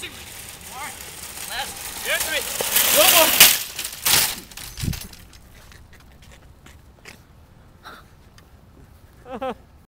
easy. All right. Last. Here, three. One more.